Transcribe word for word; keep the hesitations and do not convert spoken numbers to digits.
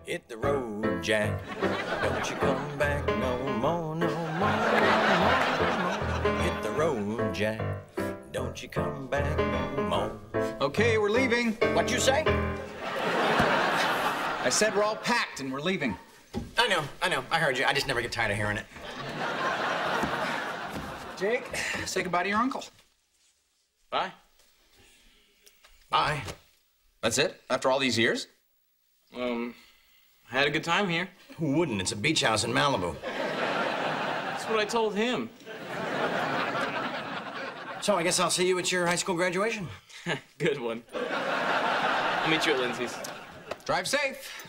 Hit the road, Jack. Don't you come back no more, no more, no more. Hit the road, Jack. Don't you come back no more. Okay, we're leaving. What'd you say? I said we're all packed and we're leaving. I know, I know. I heard you. I just never get tired of hearing it. Jake, say goodbye to your uncle. Bye. Bye. That's it? After all these years? Um, I had a good time here. Who wouldn't? It's a beach house in Malibu. That's what I told him. So I guess I'll see you at your high school graduation. Good one. I'll meet you at Lindsay's. Drive safe.